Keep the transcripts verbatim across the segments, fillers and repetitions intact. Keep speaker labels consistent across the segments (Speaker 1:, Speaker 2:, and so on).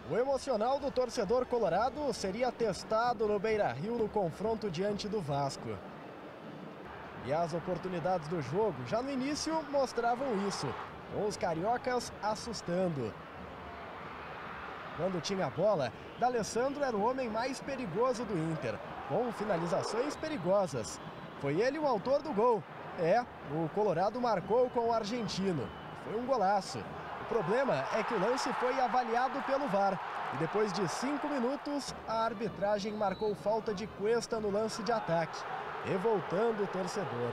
Speaker 1: O emocional do torcedor colorado seria testado no Beira-Rio no confronto diante do Vasco. E as oportunidades do jogo, já no início, mostravam isso, com os cariocas assustando. Quando tinha a bola, D'Alessandro era o homem mais perigoso do Inter, com finalizações perigosas. Foi ele o autor do gol. É, o Colorado marcou com o argentino. Foi um golaço. O problema é que o lance foi avaliado pelo V A R. E depois de cinco minutos, a arbitragem marcou falta de Cuesta no lance de ataque, revoltando o torcedor.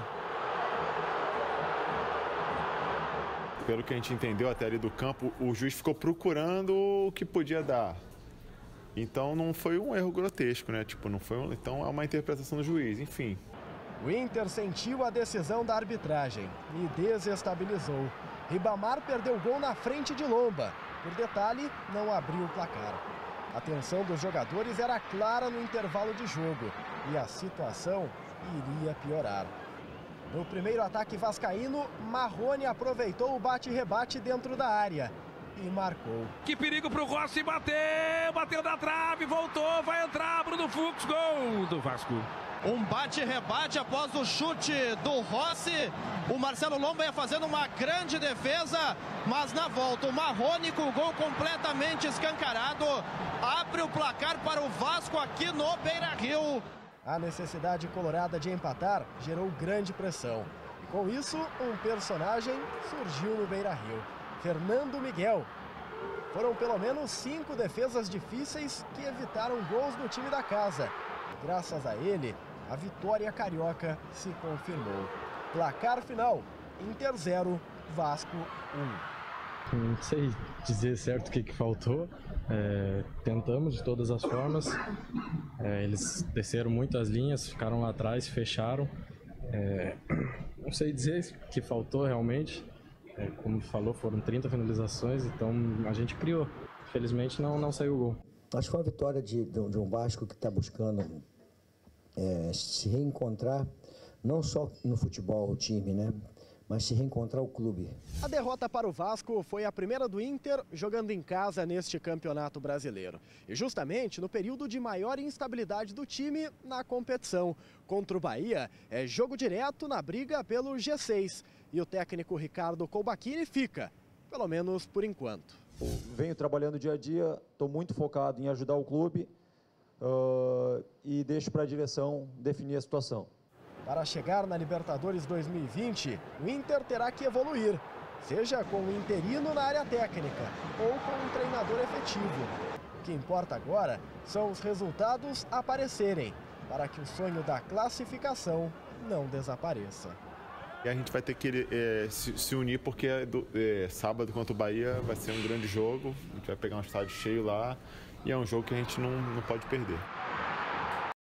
Speaker 2: Pelo que a gente entendeu até ali do campo, o juiz ficou procurando o que podia dar. Então não foi um erro grotesco, né? Tipo, não foi um... Então é uma interpretação do juiz, enfim.
Speaker 1: O Inter sentiu a decisão da arbitragem e desestabilizou. Ribamar perdeu o gol na frente de Lomba. Por detalhe, não abriu o placar. A tensão dos jogadores era clara no intervalo de jogo e a situação iria piorar. No primeiro ataque vascaíno, Marrone aproveitou o bate-rebate dentro da área e marcou.
Speaker 3: Que perigo pro Rossi, bateu, bateu na trave, voltou, vai entrar, Bruno Fux, gol do Vasco.
Speaker 4: Um bate-rebate após o chute do Rossi. O Marcelo Lomba ia fazendo uma grande defesa, mas na volta o Marrone, com o gol completamente escancarado, abre o placar para o Vasco aqui no Beira-Rio.
Speaker 1: A necessidade colorada de empatar gerou grande pressão. E com isso, um personagem surgiu no Beira-Rio: Fernando Miguel. Foram pelo menos cinco defesas difíceis que evitaram gols do time da casa. E graças a ele, a vitória carioca se confirmou. Placar final: Inter zero, Vasco um.
Speaker 5: Não sei dizer certo o que, que faltou. É, tentamos de todas as formas. É, eles desceram muitas linhas, ficaram lá atrás, fecharam. É, não sei dizer o que faltou realmente. É, como falou, foram trinta finalizações, então a gente criou. Felizmente não, não saiu o gol.
Speaker 6: Acho que foi uma vitória de, de um Vasco que está buscando é, se reencontrar, não só no futebol, o time, né? Mas se reencontrar o clube.
Speaker 1: A derrota para o Vasco foi a primeira do Inter jogando em casa neste campeonato brasileiro. E justamente no período de maior instabilidade do time na competição. Contra o Bahia, é jogo direto na briga pelo G seis. E o técnico Ricardo Colbachini fica, pelo menos por enquanto.
Speaker 7: Venho trabalhando dia a dia, estou muito focado em ajudar o clube uh, e deixo para a direção definir a situação.
Speaker 1: Para chegar na Libertadores dois mil e vinte, o Inter terá que evoluir, seja com um interino na área técnica ou com um treinador efetivo. O que importa agora são os resultados aparecerem, para que o sonho da classificação não desapareça.
Speaker 2: E a gente vai ter que é, se, se unir porque é do, é, sábado contra o Bahia vai ser um grande jogo, a gente vai pegar um estádio cheio lá e é um jogo que a gente não, não pode perder.